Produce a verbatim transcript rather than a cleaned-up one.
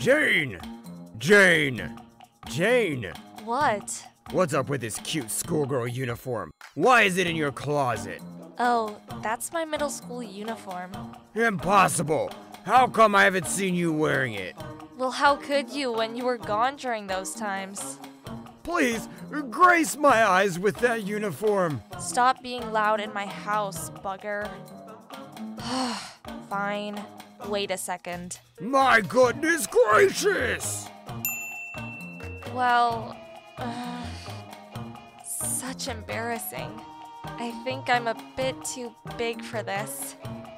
Jane! Jane! Jane! What? What's up with this cute schoolgirl uniform? Why is it in your closet? Oh, that's my middle school uniform. Impossible! How come I haven't seen you wearing it? Well, how could you when you were gone during those times? Please, grace my eyes with that uniform. Stop being loud in my house, bugger. Fine. Wait a second. My goodness gracious! Well, uh, such embarrassing. I think I'm a bit too big for this.